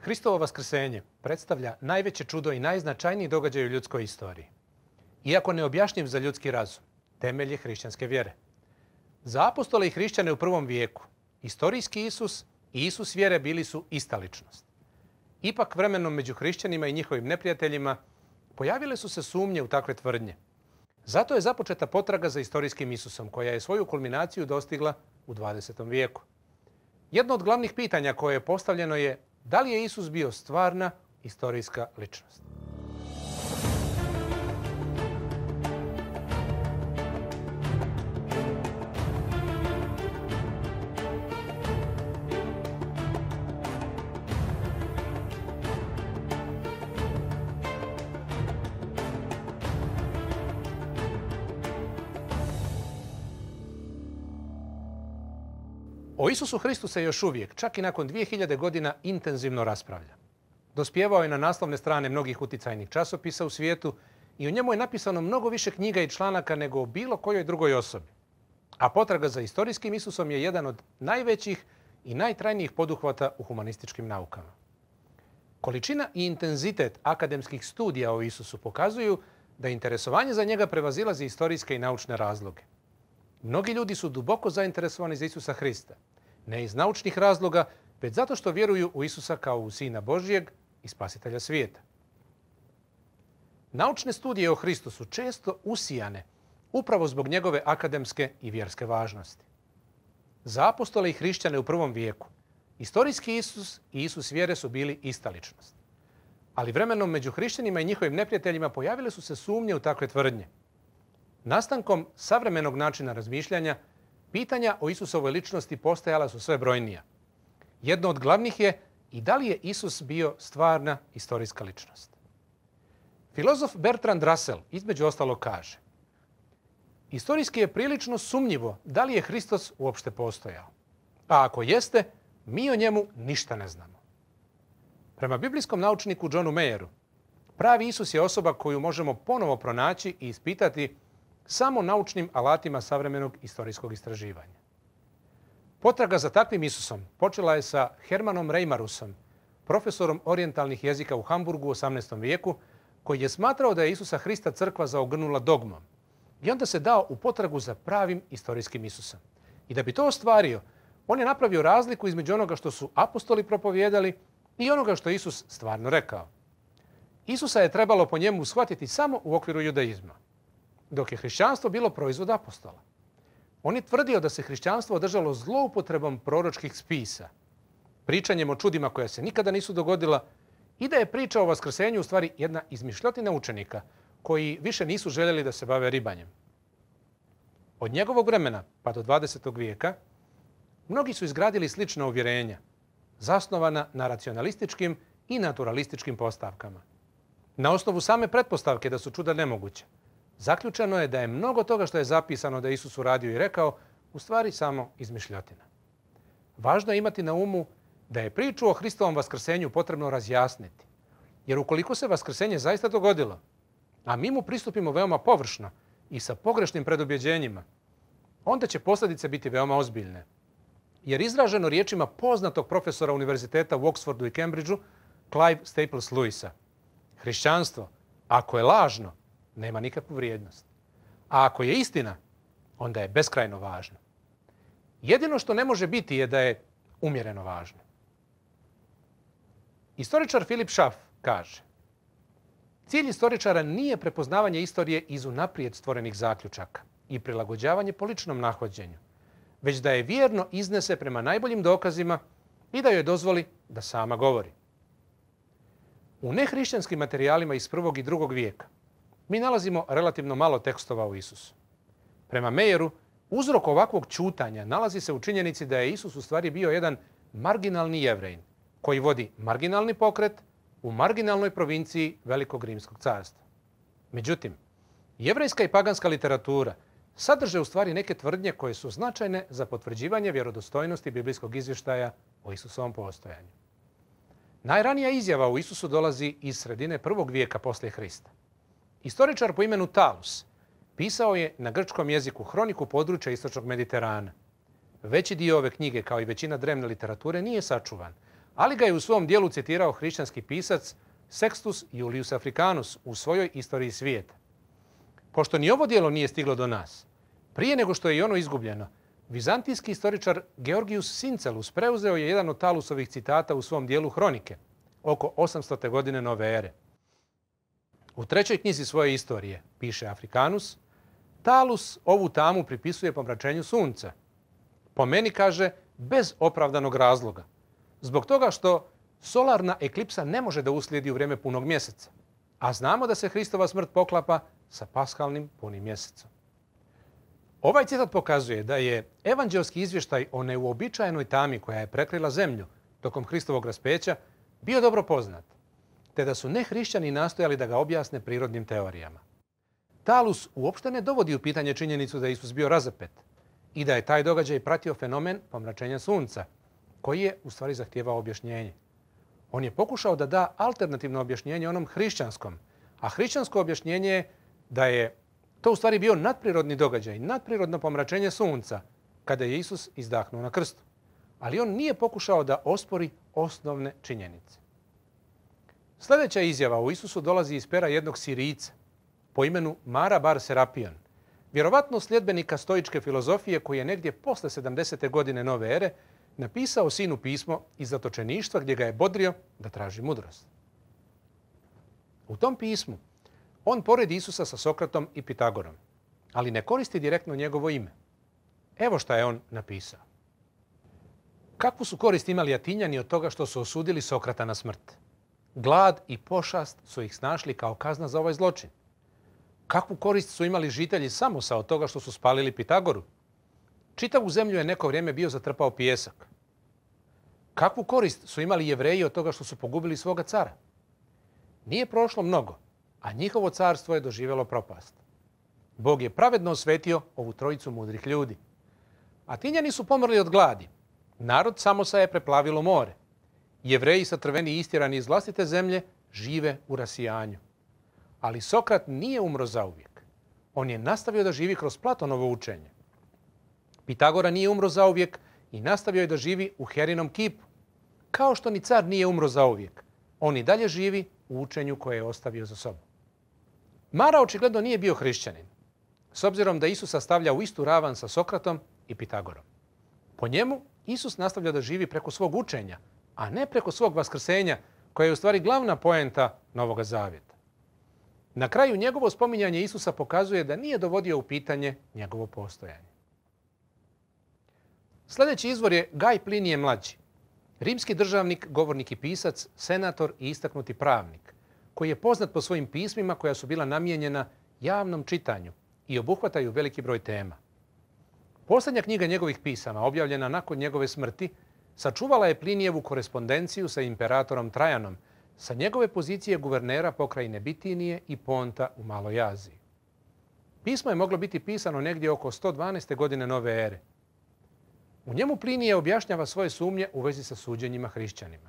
Hristovo vaskrsenje predstavlja najveće čudo i najznačajniji događaj u ljudskoj istoriji. Iako neobjašnjiv za ljudski razum, temelj je hrišćanske vjere. Za apostole i hrišćane u prvom vijeku, istorijski Isus i Isus vjere bili su ista ličnost. Ipak vremenom među hrišćanima i njihovim neprijateljima pojavile su se sumnje u takve tvrdnje. Zato je započeta potraga za istorijskim Isusom, koja je svoju kulminaciju dostigla u 20. vijeku. Jedno od glavnih pitanja koje je postavljeno je da li je Isus bio stvarna istorijska ličnost. O Isusu Hristu se još uvijek, čak i nakon 2000 godina, intenzivno raspravlja. Dospjevao je na naslovne strane mnogih uticajnih časopisa u svijetu i o njemu je napisano mnogo više knjiga i članaka nego o bilo kojoj drugoj osobi. A potraga za istorijskim Isusom je jedan od najvećih i najtrajnijih poduhvata u humanističkim naukama. Količina i intenzitet akademskih studija o Isusu pokazuju da interesovanje za njega prevazilazi istorijske i naučne razloge. Mnogi ljudi su duboko zainteresovani za Isusa Hrista, ne iz naučnih razloga, već zato što vjeruju u Isusa kao u Sina Božjeg i Spasitelja svijeta. Naučne studije o Hristu su često usijane upravo zbog njegove akademske i vjerske važnosti. Za apostole i hrišćane u prvom vijeku, istorijski Isus i Isus vjere su bili ista ličnost. Ali vremenom među hrišćanima i njihovim neprijateljima pojavile su se sumnje u takve tvrdnje. Nastankom savremenog načina razmišljanja, pitanja o Isusovoj ličnosti postajala su sve brojnija. Jedno od glavnih je i da li je Isus bio stvarna istorijska ličnost. Filozof Bertrand Russell između ostalog kaže: istorijski je prilično sumnjivo da li je Hristos uopšte postojao. A ako jeste, mi o njemu ništa ne znamo. Prema biblijskom naučniku Johnu Mayeru, pravi Isus je osoba koju možemo ponovo pronaći i ispitati samo naučnim alatima savremenog istorijskog istraživanja. Potraga za takvim Isusom počela je sa Hermanom Reimarusom, profesorom orijentalnih jezika u Hamburgu u 18. vijeku, koji je smatrao da je Isusa Hrista crkva zaogrnula dogmom i onda se dao u potragu za pravim istorijskim Isusom. I da bi to ostvario, on je napravio razliku između onoga što su apostoli propovijedali i onoga što je Isus stvarno rekao. Isusa je trebalo po njemu shvatiti samo u okviru judaizma, dok je hrišćanstvo bilo proizvod apostola. On je tvrdio da se hrišćanstvo održalo zloupotrebom proročkih spisa, pričanjem o čudima koja se nikada nisu dogodila i da je priča o vaskrsenju u stvari jedna izmišljotina učenika koji više nisu željeli da se bave ribanjem. Od njegovog vremena pa do 20. vijeka mnogi su izgradili slična uvjerenja, zasnovana na racionalističkim i naturalističkim postavkama. Na osnovu same pretpostavke da su čuda nemoguće, zaključeno je da je mnogo toga što je zapisano da je Isus uradio i rekao u stvari samo izmišljotina. Važno je imati na umu da je priču o Hristovom vaskrsenju potrebno razjasniti. Jer ukoliko se vaskrsenje zaista dogodilo, a mi mu pristupimo veoma površno i sa pogrešnim predubjeđenjima, onda će posljedice biti veoma ozbiljne. Jer izraženo riječima poznatog profesora univerziteta u Oxfordu i Cambridgeu, Clive Staples Lewisa, hrišćanstvo, ako je lažno, nema nikakvu vrijednost. A ako je istina, onda je beskrajno važno. Jedino što ne može biti je da je umjereno važno. Istoričar Philip Schaff kaže: cilj istoričara nije prepoznavanje istorije iz unaprijed stvorenih zaključaka i prilagođavanje po ličnom nahođenju, već da je vjerno iznese prema najboljim dokazima i da joj dozvoli da sama govori. U nehrišćanskim materijalima iz 1. i 2. vijeka mi nalazimo relativno malo tekstova o Isusu. Prema Mayeru, uzrok ovakvog ćutanja nalazi se u činjenici da je Isus u stvari bio jedan marginalni Jevrejin koji vodi marginalni pokret u marginalnoj provinciji Velikog Rimskog carstva. Međutim, jevrejska i paganska literatura sadrže u stvari neke tvrdnje koje su značajne za potvrđivanje vjerodostojnosti biblijskog izvještaja o Isusovom postojanju. Najranija izjava o Isusu dolazi iz sredine 1. vijeka poslije Hrista. Istoričar po imenu Talus pisao je na grčkom jeziku hroniku područja istočnog Mediterana. Veći dio ove knjige, kao i većina drevne literature, nije sačuvan, ali ga je u svom dijelu citirao hrišćanski pisac Sextus Iulius Africanus u svojoj Istoriji svijeta. Pošto ni ovo dijelo nije stiglo do nas, prije nego što je i ono izgubljeno, vizantijski istoričar Georgius Sincelus preuzeo je jedan od Talusovih citata u svom dijelu Hronike, oko 800. godine nove ere. U trećoj knjizi svoje istorije, piše Africanus, Talus ovu tamu pripisuje pomračenju sunca. Po meni, kaže, bez opravdanog razloga. Zbog toga što solarna eklipsa ne može da uslijedi u vrijeme punog mjeseca. A znamo da se Hristova smrt poklapa sa paskalnim punim mjesecom. Ovaj citat pokazuje da je evanđelski izvještaj o neuobičajenoj tami koja je prekrila zemlju tokom Hristovog raspeća bio dobro poznat, te da su nehrišćani nastojali da ga objasne prirodnim teorijama. Talus uopšte ne dovodi u pitanje činjenicu da je Isus bio razapet i da je taj događaj pratio fenomen pomračenja sunca, koji je u stvari zahtijevao objašnjenje. On je pokušao da da alternativno objašnjenje onom hrišćanskom, a hrišćansko objašnjenje je da je to u stvari bio nadprirodni događaj, nadprirodno pomračenje sunca, kada je Isus izdahnuo na krstu. Ali on nije pokušao da ospori osnovne činjenice. Sljedeća izjava o Isusu dolazi iz pera jednog Sirijca po imenu Mara bar Serapion, vjerovatno sljedbenika stoičke filozofije koji je negdje posle 70. godine nove ere napisao sinu pismo iz zatočeništva gdje ga je bodrio da traži mudrost. U tom pismu on poredi Isusa sa Sokratom i Pitagorom, ali ne koristi direktno njegovo ime. Evo šta je on napisao. Kakvu su korist imali Atinjani od toga što su osudili Sokrata na smrt? Glad i pošast su ih snašli kao kazna za ovaj zločin. Kakvu korist su imali žitelji Samosa od toga što su spalili Pitagoru? Čitavu zemlju je neko vrijeme bio zatrpao pijesak. Kakvu korist su imali Jevreji od toga što su pogubili svoga cara? Nije prošlo mnogo, a njihovo carstvo je doživjelo propast. Bog je pravedno osvetio ovu trojicu mudrih ljudi. Atinjani su pomrli od gladi. Narod Samosa je preplavilo more. Jevreji satrveni i istjerani iz vlastite zemlje žive u rasijanju. Ali Sokrat nije umro zauvijek. On je nastavio da živi kroz Platonovo učenje. Pitagora nije umro zauvijek i nastavio je da živi u Herinom kipu. Kao što ni car nije umro zauvijek. On i dalje živi u učenju koje je ostavio za sobom. Mara očigledno nije bio hrišćanin, s obzirom da Isusa stavlja u istu ravan sa Sokratom i Pitagorom. Po njemu, Isus nastavlja da živi preko svog učenja, a ne preko svog vaskrsenja, koja je u stvari glavna poenta Novoga Zavjeta. Na kraju, njegovo spominjanje Isusa pokazuje da nije dovodio u pitanje njegovo postojanje. Sljedeći izvor je Gaj Plinije mlađi, rimski državnik, govornik i pisac, senator i istaknuti pravnik, koji je poznat po svojim pismima koja su bila namijenjena javnom čitanju i obuhvataju veliki broj tema. Posljednja knjiga njegovih pisama, objavljena nakon njegove smrti, sačuvala je Plinijevu korespondenciju sa imperatorom Trajanom sa njegove pozicije guvernera pokrajine Bitinije i Ponta u Maloj Aziji. Pismo je moglo biti pisano negdje oko 112. godine nove ere. U njemu Plinije objašnjava svoje sumnje u vezi sa suđenjima hrišćanima.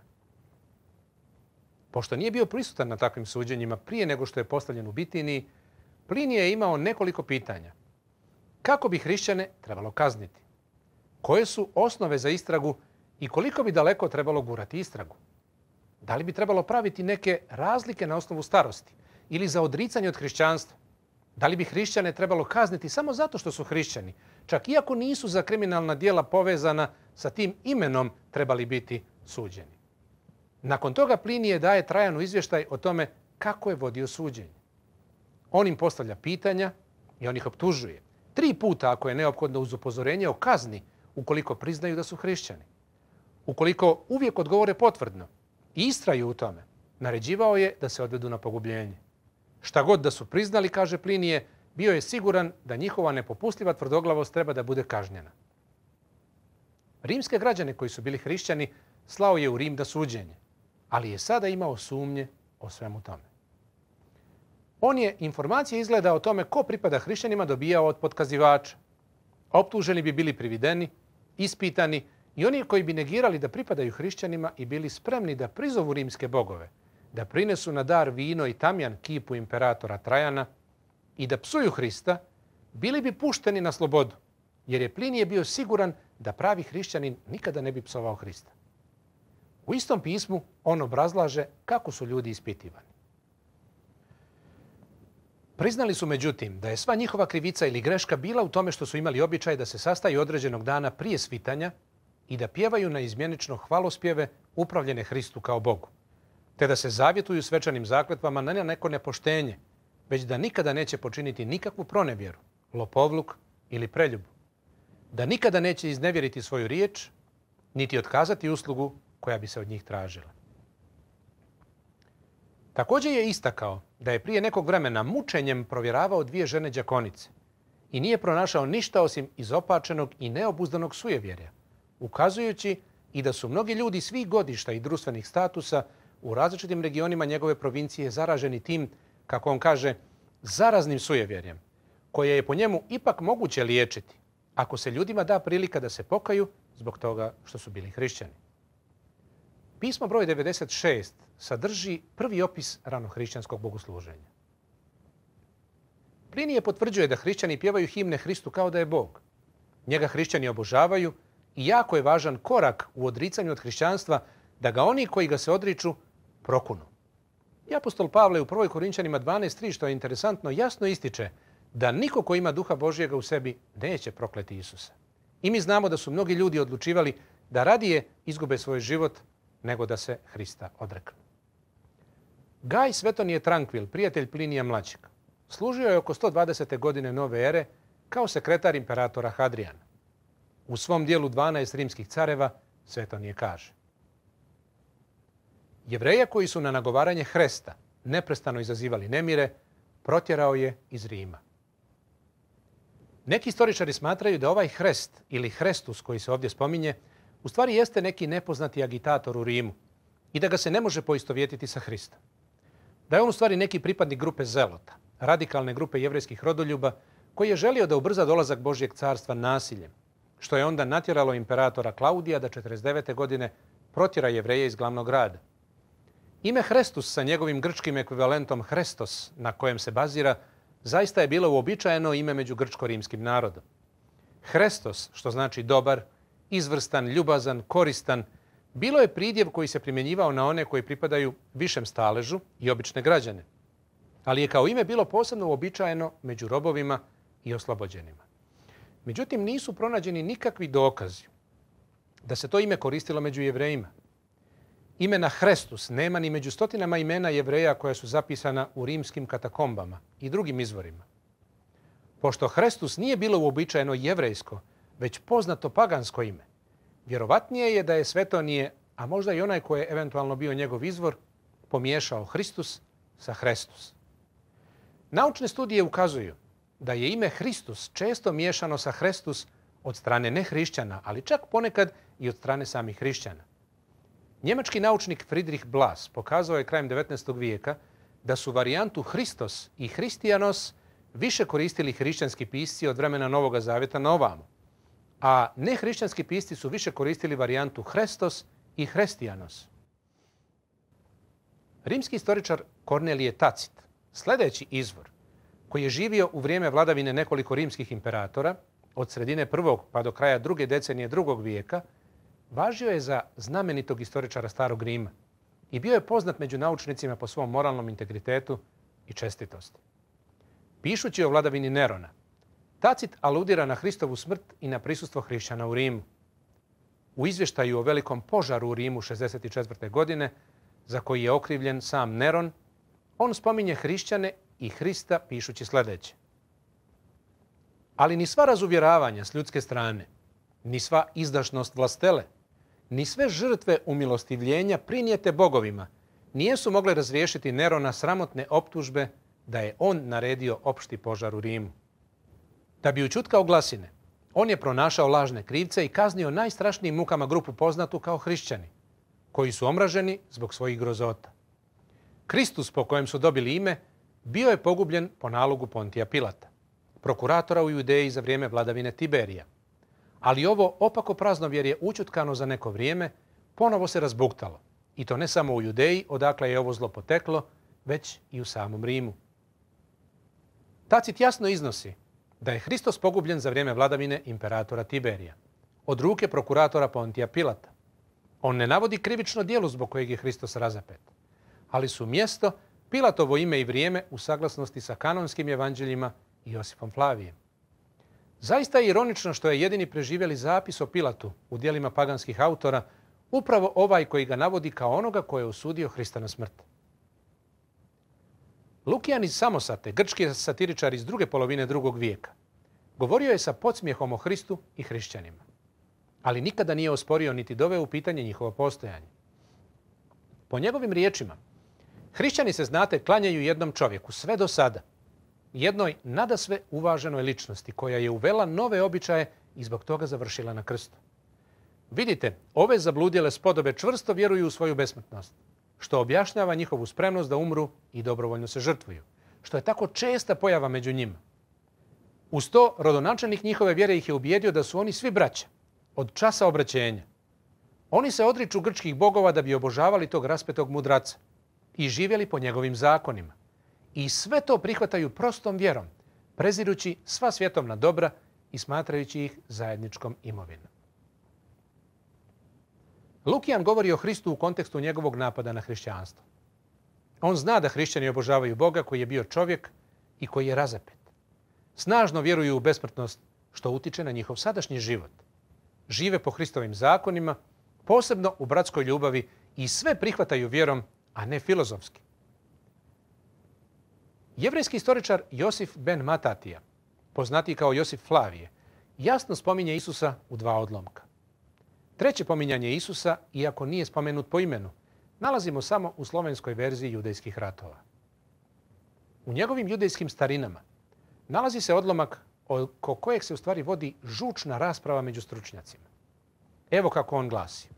Pošto nije bio prisutan na takvim suđenjima prije nego što je postavljen u Bitiniji, Plinije je imao nekoliko pitanja. Kako bi hrišćane trebalo kazniti? Koje su osnove za istragu i koliko bi daleko trebalo gurati istragu? Da li bi trebalo praviti neke razlike na osnovu starosti ili za odricanje od hrišćanstva? Da li bi hrišćane trebalo kazniti samo zato što su hrišćani, čak iako nisu za kriminalna djela povezana sa tim imenom trebali biti suđeni? Nakon toga Plinije daje Trajanu izvještaj o tome kako je vodio suđenje. On im postavlja pitanja i on ih optužuje. 3 puta ako je neophodno uz upozorenje o kazni ukoliko priznaju da su hrišćani. Ukoliko uvijek odgovore potvrdno i istraju u tome, naređivao je da se odvedu na pogubljenje. Šta god da su priznali, kaže Plinije, bio je siguran da njihova nepopustljiva tvrdoglavost treba da bude kažnjena. Rimske građane koji su bili hrišćani slao je u Rim da suđenje, ali je sada imao sumnje o svemu tome. On je informacije izgleda o tome ko pripada hrišćanima dobijao od potkazivača. Optuženi bi bili privedeni, ispitani i oni koji bi negirali da pripadaju hrišćanima i bili spremni da prizovu rimske bogove, da prinesu na dar vino i tamjan kipu imperatora Trajana i da psuju Hrista, bili bi pušteni na slobodu, jer je Plinije bio siguran da pravi hrišćanin nikada ne bi psovao Hrista. U istom pismu on obrazlaže kako su ljudi ispitivani. Priznali su međutim da je sva njihova krivica ili greška bila u tome što su imali običaj da se sastaju određenog dana prije svitanja i da pjevaju neizmjenično hvalospjeve upravljene Hristu kao Bogu, te da se zavjetuju svečanim zakletvama ne na neko nepoštenje, već da nikada neće počiniti nikakvu pronevjeru, lopovluk ili preljubu, da nikada neće iznevjeriti svoju riječ, niti otkazati uslugu koja bi se od njih tražila. Također je istakao da je prije nekog vremena mučenjem provjeravao 2 žene đakonice i nije pronašao ništa osim izopačenog i neobuzdanog sujevjerja, ukazujući i da su mnogi ljudi svih godišta i društvenih statusa u različitim regionima njegove provincije zaraženi tim, kako on kaže, zaraznim sujevjerjem, koje je po njemu ipak moguće liječiti ako se ljudima da prilika da se pokaju zbog toga što su bili hrišćani. Pismo broj 96 sadrži prvi opis ranohrišćanskog bogosluženja. Plinije potvrđuje da hrišćani pjevaju himne Hristu kao da je Bog. Njega hrišćani obožavaju i jako je važan korak u odricanju od hrišćanstva da ga oni koji ga se odriču prokunu. I apostol Pavle u 1. Korinčanima 12.3, što je interesantno, jasno ističe da niko ko ima duha Božjega u sebi neće prokleti Isusa. I mi znamo da su mnogi ljudi odlučivali da radije izgube svoj život nego da se Hrista odreknu. Gaj Svetonije Trankvil, prijatelj Plinija mlađeg, služio je oko 120. godine nove ere kao sekretar imperatora Hadrijana. U svom dijelu 12 rimskih careva Svetonije kaže: Jevreja koji su na nagovaranje Hresta neprestano izazivali nemire, protjerao je iz Rima. Neki istoričari smatraju da ovaj Hrest ili Hrestus koji se ovdje spominje u stvari jeste neki nepoznati agitator u Rimu i da ga se ne može poistovjetiti sa Hristom. Da je on u stvari neki pripadnik grupe Zelota, radikalne grupe jevrejskih rodoljuba, koji je želio da ubrza dolazak Božjeg carstva nasiljem, što je onda natjeralo imperatora Klaudija da 49. godine protjera Jevreje iz glavnog grada. Ime Hrestus sa njegovim grčkim ekvivalentom Hrestos, na kojem se bazira, zaista je bilo uobičajeno ime među grčko-rimskim narodom. Hrestos, što znači dobar, izvrstan, ljubazan, koristan, bilo je pridjev koji se primjenjivao na one koji pripadaju višem staležu i obične građane, ali je kao ime bilo posebno uobičajeno među robovima i oslobođenima. Međutim, nisu pronađeni nikakvi dokazi da se to ime koristilo među Jevrejima. Imena Hrestus nema ni među stotinama imena Jevreja koja su zapisana u rimskim katakombama i drugim izvorima. Pošto Hrestus nije bilo uobičajeno jevrejsko, već poznato pagansko ime, vjerovatnije je da je Svetonije, a možda i onaj koji je eventualno bio njegov izvor, pomiješao Hristus sa Hrestus. Naučne studije ukazuju da je ime Hristus često miješano sa Hrestus od strane nehrišćana, ali čak ponekad i od strane samih hrišćana. Njemački naučnik Friedrich Blas pokazao je krajem 19. vijeka da su varijantu Hristos i Hristijanos više koristili hrišćanski pisci od vremena Novoga zavjeta na ovamo, a nehrišćanski pisci su više koristili varijantu Hrestos i Hristijanos. Rimski istoričar Kornelije Tacit, sljedeći izvor, koji je živio u vrijeme vladavine nekoliko rimskih imperatora, od sredine 1. pa do kraja 2. decenije 2. vijeka, važio je za znamenitog istoričara Starog Rima i bio je poznat među naučnicima po svom moralnom integritetu i čestitosti. Pišući o vladavini Nerona, Tacit aludira na Hristovu smrt i na prisustvo hrišćana u Rimu. U izvještaju o velikom požaru u Rimu 64. godine, za koji je okrivljen sam Neron, on spominje hrišćane i Hrista pišući sljedeće: Ali ni sva razuvjeravanja s ljudske strane, ni sva izdašnost vlastele, ni sve žrtve umilostivljenja prinijete bogovima nijesu mogle razriješiti Nerona sramotne optužbe da je on naredio opšti požar u Rimu. Da bi ućutkao glasine, on je pronašao lažne krivce i kaznio najstrašnijim mukama grupu poznatu kao hrišćani, koji su omraženi zbog svojih grozota. Kristus, po kojem su dobili ime, bio je pogubljen po nalogu Pontija Pilata, prokuratora u Judeji za vrijeme vladavine Tiberija. Ali ovo opako praznovjerje ućutkano za neko vrijeme ponovo se razbuktalo. I to ne samo u Judeji, odakle je ovo zlo poteklo, već i u samom Rimu. Tacit jasno iznosi da je Hristos pogubljen za vrijeme vladavine imperatora Tiberija, od ruke prokuratora Pontija Pilata. On ne navodi krivično djelo zbog kojeg je Hristos razapet, ali su mjesto, Pilatovo ime i vrijeme u saglasnosti sa kanonskim evanđeljima i Josifom Flavijem. Zaista je ironično što je jedini preživjeli zapis o Pilatu u djelima paganskih autora upravo ovaj koji ga navodi kao onoga koji je osudio Hrista na smrt. Lukijan iz Samosate, grčki satiričar iz druge polovine drugog vijeka, govorio je sa podsmijehom o Hristu i hrišćanima, ali nikada nije osporio niti doveo u pitanje njihovo postojanje. Po njegovim riječima, hrišćani se, znate, klanjaju jednom čovjeku sve do sada, jednoj nadasve uvaženoj ličnosti koja je uvela nove običaje i zbog toga završila na krstu. Vidite, ove zabludjele spodobe čvrsto vjeruju u svoju besmrtnost, što objašnjava njihovu spremnost da umru i dobrovoljno se žrtvuju, što je tako česta pojava među njima. Uz to, rodonačelnik njihove vjere ih je ubijedio da su oni svi braća, od časa obraćenja. Oni se odriču grčkih bogova da bi obožavali tog raspetog mudraca i živjeli po njegovim zakonima. I sve to prihvataju prostom vjerom, prezirući sva svjetovna dobra i smatrajući ih zajedničkom imovinom. Lukijan govori o Hristu u kontekstu njegovog napada na hrišćanstvo. On zna da hrišćani obožavaju Boga koji je bio čovjek i koji je razapet. Snažno vjeruju u besmrtnost, što utiče na njihov sadašnji život. Žive po Hristovim zakonima, posebno u bratskoj ljubavi i sve prihvataju vjerom, a ne filozofski. Jevrejski istoričar Josif ben Matatija, poznatiji kao Josif Flavije, jasno spominje Isusa u dva odlomka. Treće pominjanje Isusa, iako nije spomenut po imenu, nalazimo samo u slovenskoj verziji judejskih ratova. U njegovim judejskim starinama nalazi se odlomak oko kojeg se u stvari vodi žučna rasprava među stručnjacima. Evo kako on glasi.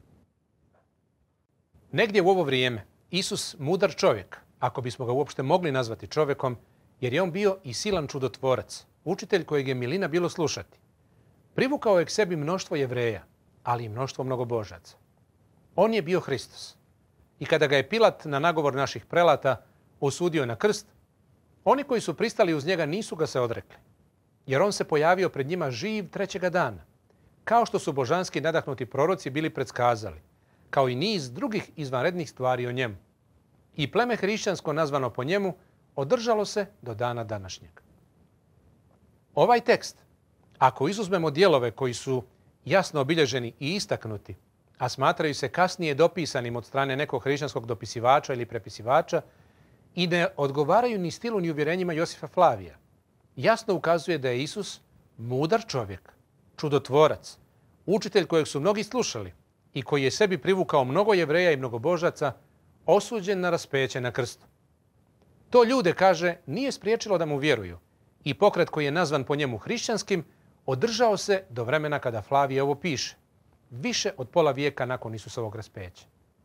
Negdje u ovo vrijeme Isus, mudar čovjek, ako bismo ga uopšte mogli nazvati čovjekom, jer je on bio i silan čudotvorac, učitelj kojeg je milina bilo slušati, privukao je k sebi mnoštvo Jevreja, ali i mnoštvo mnogobožaca. On je bio Hristos. I kada ga je Pilat na nagovor naših prelata osudio na krst, oni koji su pristali uz njega nisu ga se odrekli, jer on se pojavio pred njima živ trećega dana, kao što su božanski nadahnuti proroci bili predskazali, kao i niz drugih izvanrednih stvari o njemu. I pleme hrišćansko nazvano po njemu održalo se do dana današnjeg. Ovaj tekst, ako izuzmemo dijelove koji su jasno obilježeni i istaknuti, a smatraju se kasnije dopisanim od strane nekog hrišćanskog dopisivača ili prepisivača i ne odgovaraju ni stilu ni uvjerenjima Josifa Flavija, jasno ukazuje da je Isus mudar čovjek, čudotvorac, učitelj kojeg su mnogi slušali i koji je sebi privukao mnogo Jevreja i mnogobožaca, osuđen na raspeće na krstu. To ljude, kaže, nije spriječilo da mu vjeruju i pokret koji je nazvan po njemu hrišćanskim održao se do vremena kada Flavije ovo piše, više od pola vijeka nakon Isusovog raspeća.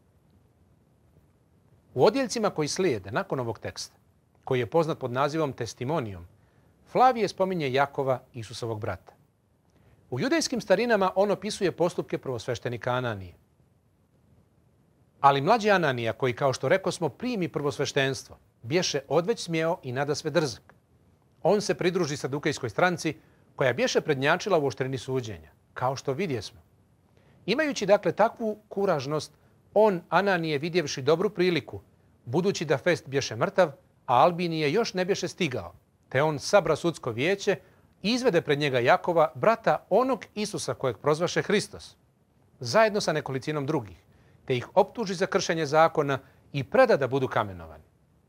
U odjeljcima koji slijede nakon ovog teksta, koji je poznat pod nazivom Testimonijom, Flavije spominje Jakova, Isusovog brata. U judejskim starinama on opisuje postupke prvosveštenika Ananije. Ali mlađi Ananija, koji, kao što rekosmo, primi prvosveštenstvo, bješe odveć smjeo i nadasve drzak. On se pridruži Sadukejskoj stranci, koja bješe prednjačila u oštrini suđenja, kao što vidjesmo. Imajući dakle takvu kuražnost, on, Ananije, vidjevši dobru priliku, budući da Fest bješe mrtav, a Albinije još ne bješe stigao, te on sabra sudsko vijeće i izvede pred njega Jakova, brata onog Isusa kojeg prozvaše Hristos, zajedno sa nekolicinom drugih, te ih optuži za kršenje zakona i preda da budu kamenovani.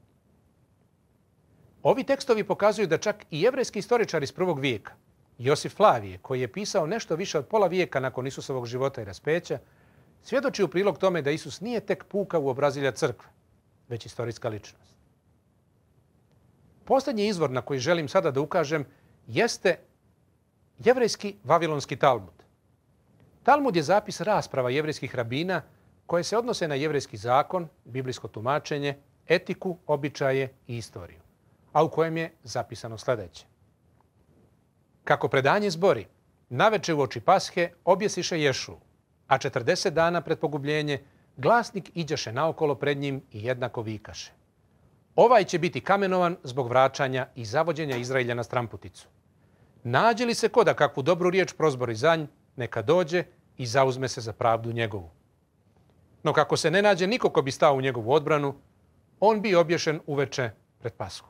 Ovi tekstovi pokazuju da čak i jevrejski istoričar iz prvog vijeka, Josif Flavije, koji je pisao nešto više od pola vijeka nakon Isusovog života i raspeća, svjedoči u prilog tome da Isus nije tek puka uobrazilja crkve, već istorijska ličnost. Posljednji izvor na koji želim sada da ukažem jeste jevrejski Vavilonski Talmud. Talmud je zapis rasprava jevrejskih rabina koje se odnose na jevrejski zakon, biblijsko tumačenje, etiku, običaje i istoriju, a u kojem je zapisano sljedeće. Kako predanje zbori, naveče u oči Pashe objesiše Ješu, a 40 dana pred pogubljenje glasnik iđaše naokolo pred njim i jednako vikaše. Ovaj će biti kamenovan zbog vraćanja i zavođenja Izraelja na stramputicu. Nađe li se ko da kakvu dobru riječ prozbori za nj, neka dođe i zauzme se za pravdu njegovu. No kako se ne nađe niko ko bi stao u njegovu odbranu, on bi obješen uveče pred Pashu.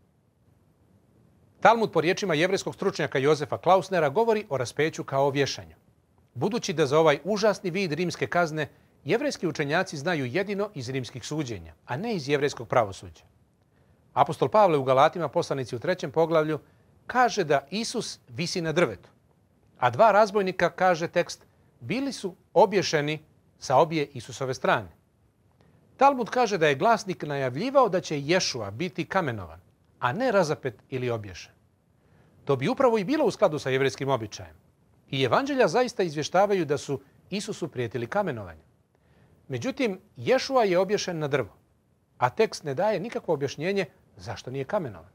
Talmud po riječima jevrejskog stručnjaka Jozefa Klausnera govori o raspeću kao o vješanju. Budući da za ovaj užasni vid rimske kazne jevrejski učenjaci znaju jedino iz rimskih suđenja, a ne iz jevrejskog pravosuđa. Apostol Pavle u Galatima, poslanici u 3. poglavlju, kaže da Isus visi na drvetu, a 2 razbojnika, kaže tekst, bili su obješeni sa obje Isusove strane. Talmud kaže da je glasnik najavljivao da će Ješua biti kamenovan, a ne razapet ili obješen. To bi upravo i bilo u skladu sa jevrejskim običajem. I evanđelja zaista izvještavaju da su Isusu prijetili kamenovanjem. Međutim, Ješua je obješen na drvo, a tekst ne daje nikakvo objašnjenje zašto nije kamenovan.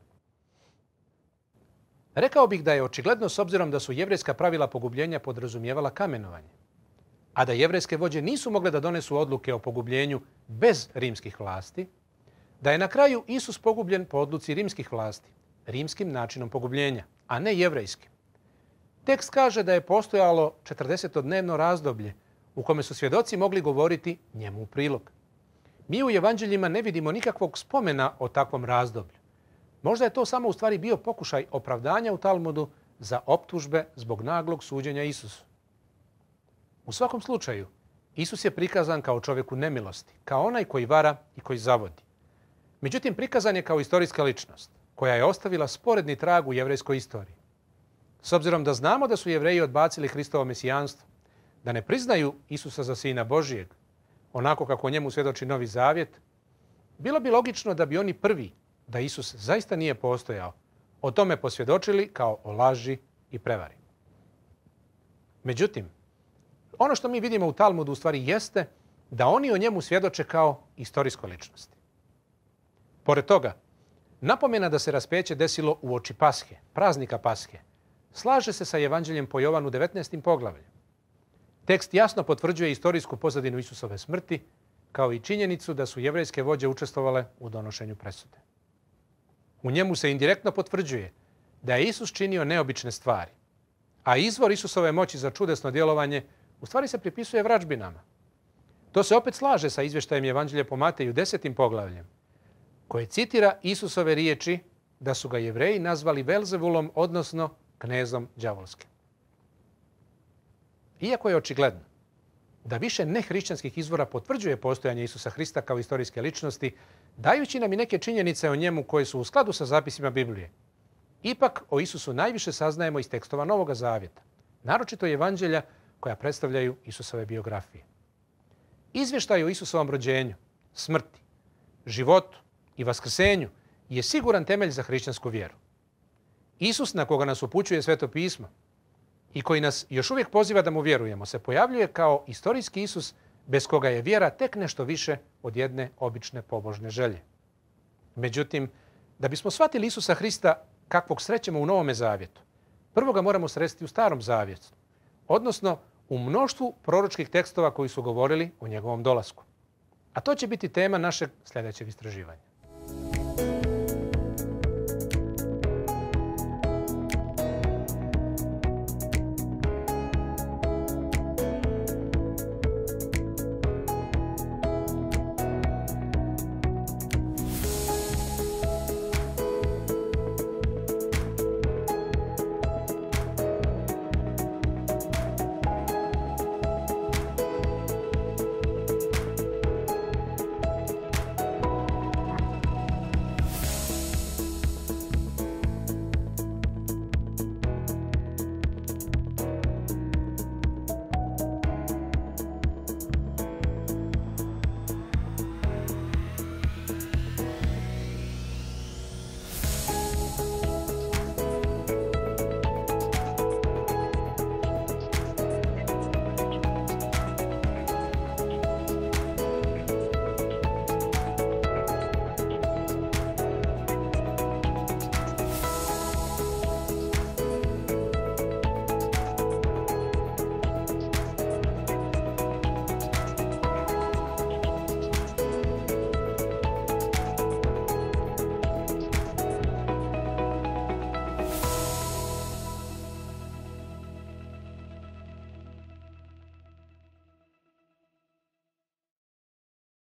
Rekao bih da je očigledno s obzirom da su jevrejska pravila pogubljenja podrazumijevala kamenovanje, a da jevrejske vođe nisu mogle da donesu odluke o pogubljenju bez rimskih vlasti, da je na kraju Isus pogubljen po odluci rimskih vlasti, rimskim načinom pogubljenja, a ne jevrejskim. Tekst kaže da je postojalo 40-dnevno razdoblje u kome su svjedoci mogli govoriti njemu u prilog. Mi u evanđeljima ne vidimo nikakvog spomena o takvom razdoblju. Možda je to samo u stvari bio pokušaj opravdanja u Talmudu za optužbe zbog naglog suđenja Isusu. U svakom slučaju, Isus je prikazan kao čovjek u nemilosti, kao onaj koji vara i koji zavodi. Međutim, prikazan je kao istorijska ličnost, koja je ostavila sporedni trag u jevrejskoj istoriji. S obzirom da znamo da su Jevreji odbacili Hristovo mesijanstvo, da ne priznaju Isusa za Sina Božijeg, onako kako o njemu svjedoči Novi Zavjet, bilo bi logično da bi oni prvi, da Isus zaista nije postojao, o tome posvjedočili kao o laži i prevari. Međutim, ono što mi vidimo u Talmudu u stvari jeste da oni o njemu svjedoče kao istorijskoj ličnosti. Pored toga, napomena da se raspeće desilo uoči Pashe, praznika Pashe, slaže se sa evanđeljem po Jovanu 19. poglavlju. Tekst jasno potvrđuje istorijsku pozadinu Isusove smrti, kao i činjenicu da su jevrejske vođe učestvovale u donošenju presude. U njemu se indirektno potvrđuje da je Isus činio neobične stvari, a izvor Isusove moći za čudesno djelovanje u stvari se pripisuje vražbinama. To se opet slaže sa izvještajem evanđelja po Mateju 10. poglavljem, koje citira Isusove riječi da su ga Jevreji nazvali Belzevulom, odnosno knezom đavolskim. Iako je očigledno da više nehrišćanskih izvora potvrđuje postojanje Isusa Hrista kao istorijske ličnosti, dajući nam i neke činjenice o njemu koje su u skladu sa zapisima Biblije, ipak o Isusu najviše saznajemo iz tekstova Novoga Zavjeta, naročito evanđelja koja predstavljaju Isusove biografije. Izvještaj o Isusovom rođenju, smrti, životu i vaskrsenju je siguran temelj za hrišćansku vjeru. Isus, na koga nas upućuje Sveto pismo i koji nas još uvijek poziva da mu vjerujemo, se pojavljuje kao istorijski Isus bez koga je vjera tek nešto više od jedne obične pobožne želje. Međutim, da bismo shvatili Isusa Hrista kakvog srećemo u Novome Zavjetu, prvo ga moramo sresti u Starom Zavjetu, odnosno u mnoštvu proročkih tekstova koji su govorili o njegovom dolasku. A to će biti tema našeg sljedećeg istraživanja.